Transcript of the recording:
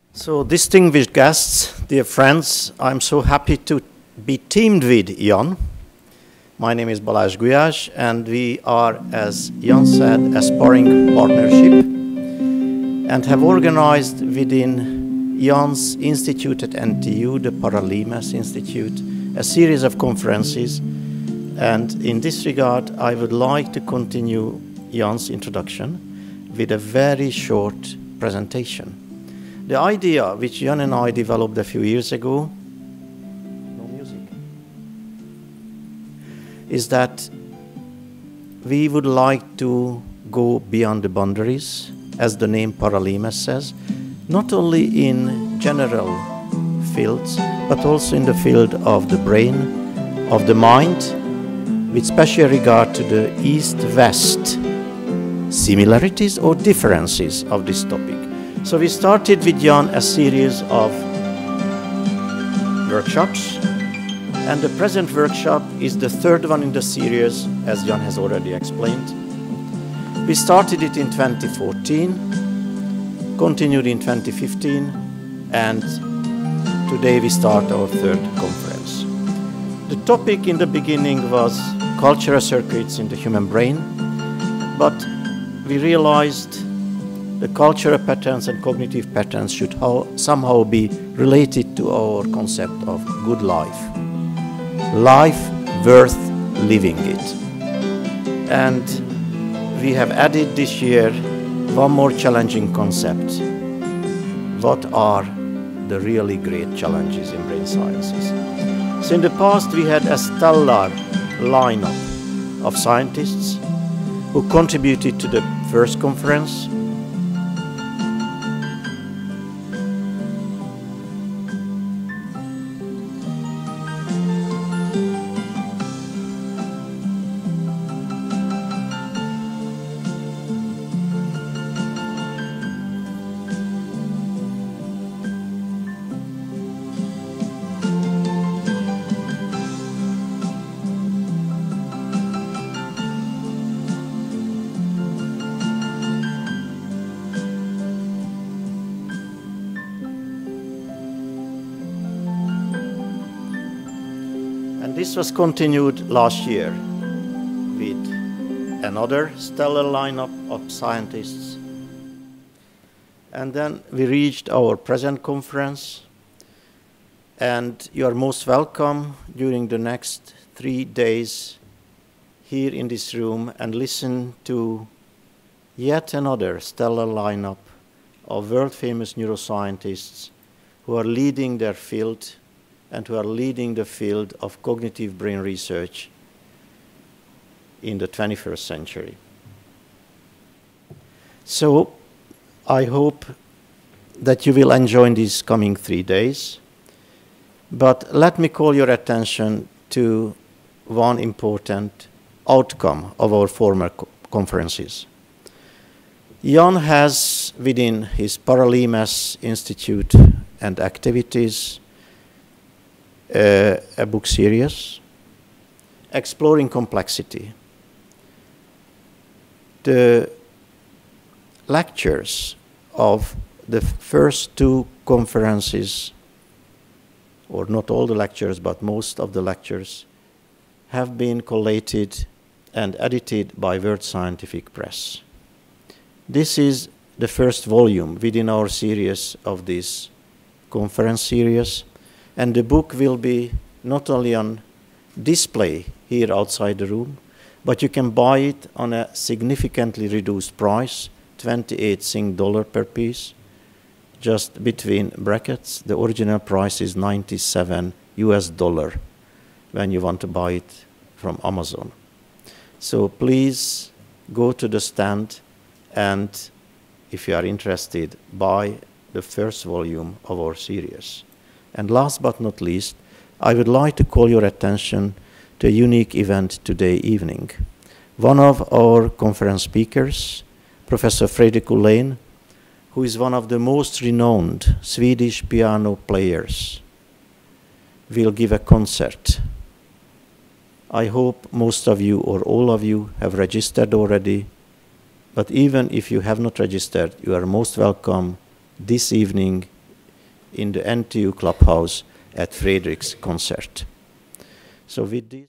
So, distinguished guests, dear friends, I'm so happy to be teamed with Jan. My name is Balázs Gulyás, and we are, as Jan said, a sparring partnership and have organized within Jan's institute at NTU, the Paralimes Institute, a series of conferences. And in this regard, I would like to continue Jan's introduction with a very short presentation. The idea which Jan and I developed a few years ago is that we would like to go beyond the boundaries, as the name Paralimes says, not only in general fields, but also in the field of the brain, of the mind, with special regard to the East-West similarities or differences of this topic. So we started with Jan a series of workshops, and the present workshop is the third one in the series, as Jan has already explained. We started it in 2014, continued in 2015, and today we start our third conference. The topic in the beginning was cultural circuits in the human brain, but we realized the cultural patterns and cognitive patterns should somehow be related to our concept of good life. Life worth living it. And we have added this year one more challenging concept. What are the really great challenges in brain sciences? So in the past we had a stellar lineup of scientists who contributed to the first conference. This was continued last year with another stellar lineup of scientists. And then we reached our present conference, and you are most welcome during the next 3 days here in this room and listen to yet another stellar lineup of world-famous neuroscientists who are leading their field and who are leading the field of cognitive brain research in the 21st century. So I hope that you will enjoy these coming 3 days, but let me call your attention to one important outcome of our former conferences. Jan has, within his Paralimes Institute and activities, a book series, Exploring Complexity. The lectures of the first 2 conferences, or not all the lectures, but most of the lectures, have been collated and edited by World Scientific Press. This is the first volume within our series of this conference series. And the book will be not only on display here outside the room, but you can buy it on a significantly reduced price, $28 per piece. Just between brackets, the original price is $97 when you want to buy it from Amazon. So please go to the stand and, if you are interested, buy the first volume of our series. And last but not least, I would like to call your attention to a unique event today evening. One of our conference speakers, Professor Fredrik Ullén, who is one of the most renowned Swedish piano players, will give a concert. I hope most of you or all of you have registered already, but even if you have not registered, you are most welcome this evening in the NTU Clubhouse at Fredrik's concert. So with this